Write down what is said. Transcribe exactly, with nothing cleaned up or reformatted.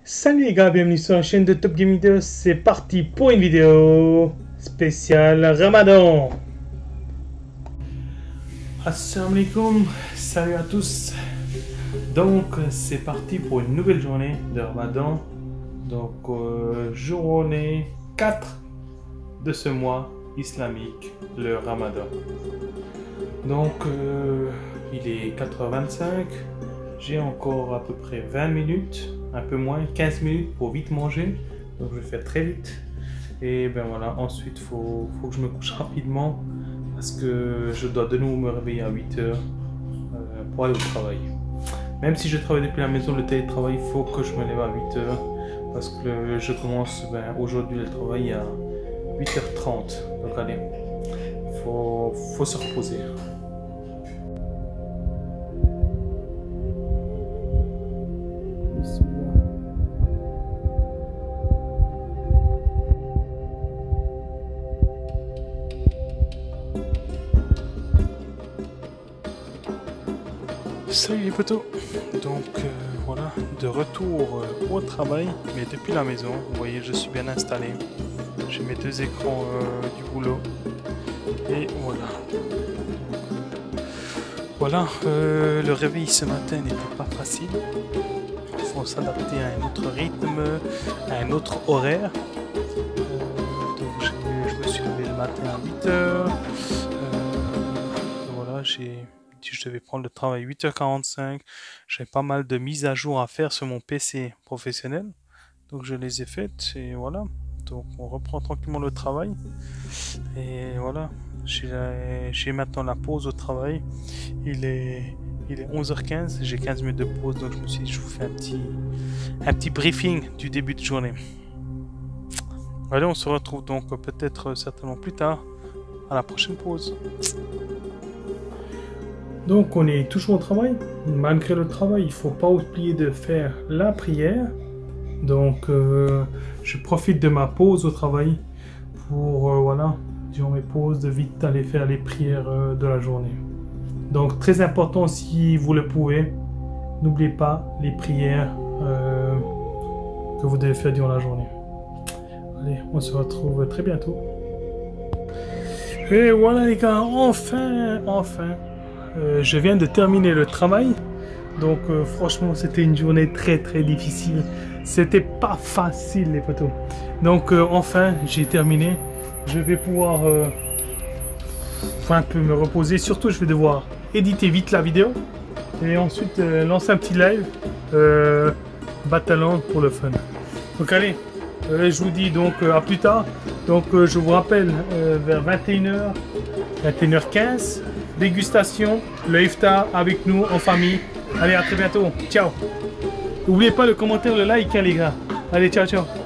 Salut les gars, bienvenue sur la chaîne de Top Game Video. C'est parti pour une vidéo spéciale Ramadan. Assalamu alaikum, salut à tous. Donc c'est parti pour une nouvelle journée de Ramadan. Donc euh, journée quatre de ce mois islamique, le Ramadan. Donc euh, il est quatre heures vingt-cinq. J'ai encore à peu près vingt minutes, un peu moins, quinze minutes pour vite manger. Donc je vais faire très vite. Et ben voilà, ensuite il faut, faut que je me couche rapidement parce que je dois de nouveau me réveiller à huit heures euh, pour aller au travail. Même si je travaille depuis la maison, le télétravail, il faut que je me lève à huit heures parce que le, je commence ben, aujourd'hui le travail à huit heures trente. Donc allez, il faut, faut se reposer. Salut les potos, donc euh, voilà, de retour euh, au travail, mais depuis la maison. Vous voyez, je suis bien installé, j'ai mes deux écrans euh, du boulot, et voilà. Voilà, euh, le réveil ce matin n'était pas facile, il faut s'adapter à un autre rythme, à un autre horaire. Euh, donc je me suis levé le matin à huit heures, euh, voilà, j'ai... je devais prendre le travail à huit heures quarante-cinq, j'avais pas mal de mises à jour à faire sur mon P C professionnel, donc je les ai faites et voilà. Donc on reprend tranquillement le travail et voilà, j'ai maintenant la pause au travail, il est, il est onze heures quinze, j'ai quinze minutes de pause, donc je me suis dit je vous fais un petit, un petit briefing du début de journée. Allez, on se retrouve donc peut-être certainement plus tard, à la prochaine pause. Donc on est toujours au travail. Malgré le travail, il ne faut pas oublier de faire la prière. Donc euh, je profite de ma pause au travail pour, euh, voilà, durant mes pauses, de vite aller faire les prières euh, de la journée. Donc très important, si vous le pouvez, n'oubliez pas les prières euh, que vous devez faire durant la journée. Allez, on se retrouve très bientôt. Et voilà les gars, enfin, enfin. Euh, je viens de terminer le travail, donc euh, franchement c'était une journée très très difficile, c'était pas facile les potos. Donc euh, enfin j'ai terminé, je vais pouvoir euh, un peu me reposer, surtout je vais devoir éditer vite la vidéo et ensuite euh, lancer un petit live euh, Battleland pour le fun. Donc allez, euh, je vous dis donc euh, à plus tard. Donc euh, je vous rappelle euh, vers vingt et une heures, vingt et une heures quinze, dégustation, le iftar avec nous en famille. Allez, à très bientôt. Ciao. N'oubliez pas le commentaire, le like, hein, les gars. Allez, ciao, ciao.